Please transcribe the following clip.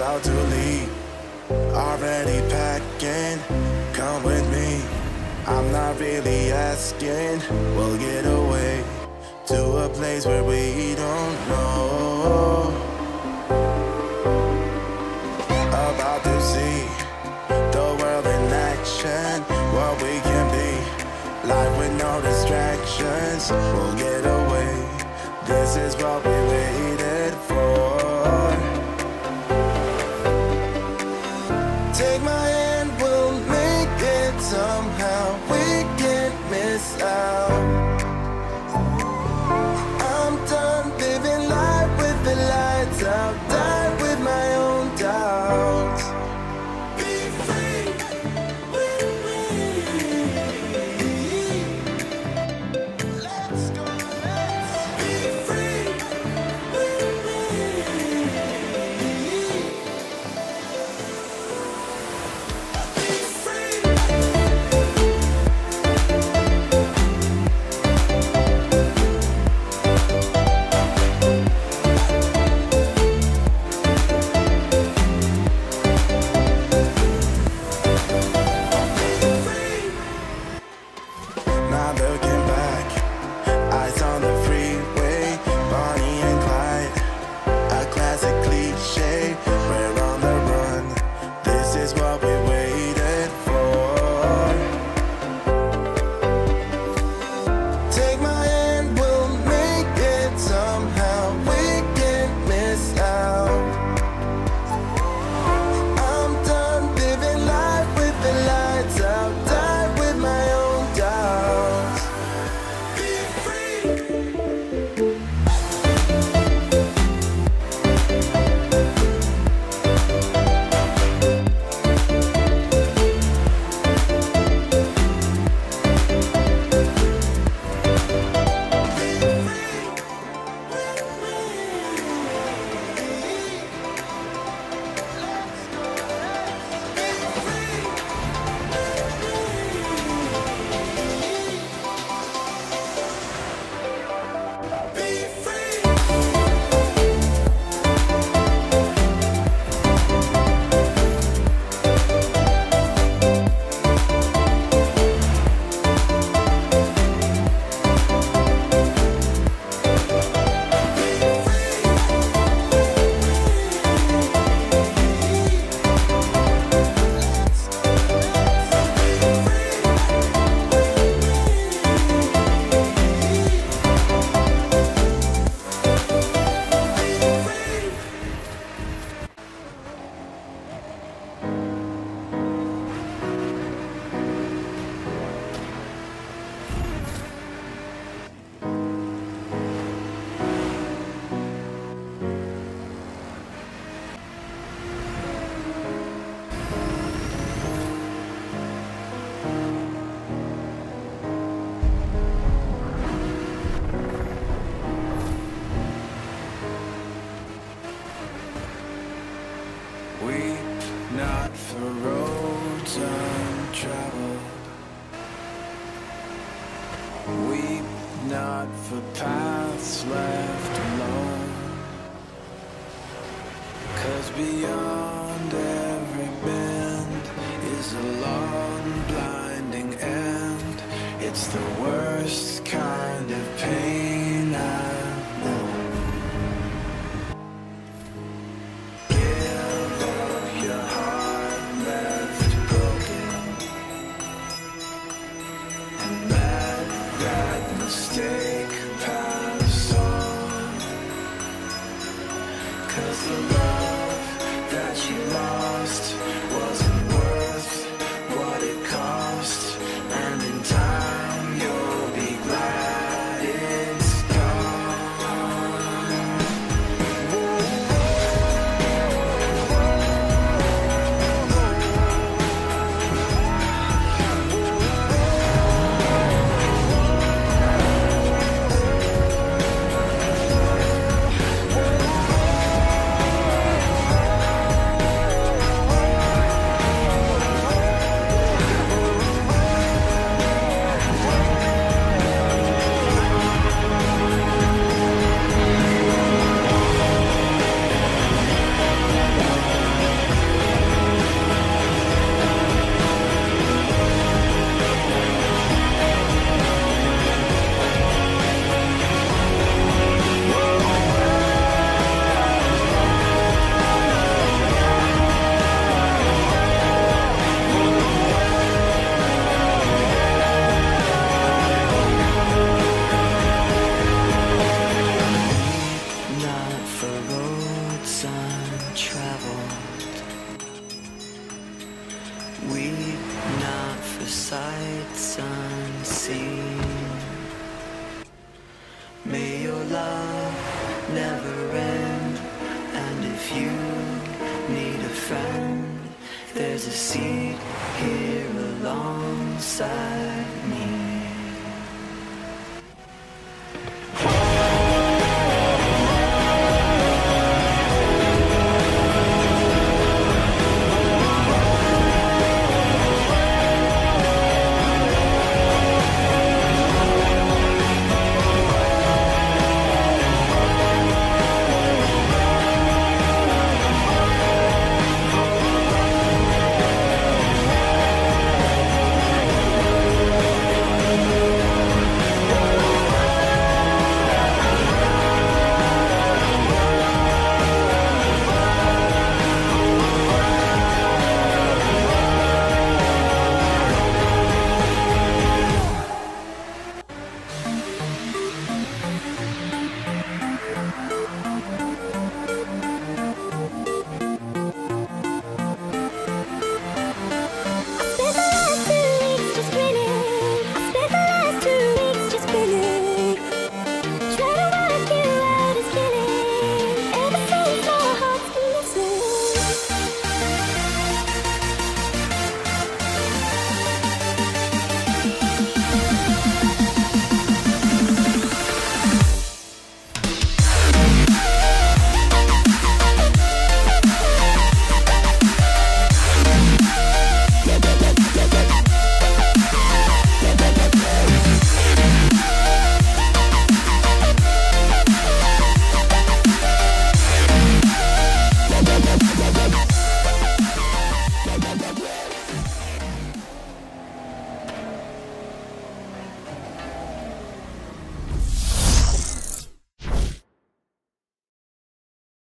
about to leave, already packing, come with me. I'm not really asking, we'll get away to a place where we don't know. About to see the world in action, what we can be, life with no distractions. We'll get away, this is what we waited for. Take my hand, we'll make it somehow. We can't miss out. I'm done living life with the lights out, die with my own doubts. Be free with me. Let's go, let's be free with me. Be free. Not looking back, eyes on the freeway, Bonnie and Clyde, a classic cliche. We're on the run, this is what we waited for. Take my hand, we'll make it somehow. We can't miss out. I'm done living life with the lights out, die with my own doubts. Be free. Weep not for roads untraveled, weep not for paths left alone, 'cause beyond every bend is a long blinding end. It's the worst kind of pain I've known. Mistake pass on, 'cause the love that you lost wasn't worth what it cost, and in time you'll be glad it's sights unseen. May your love never end, and if you need a friend, there's a seat here alongside.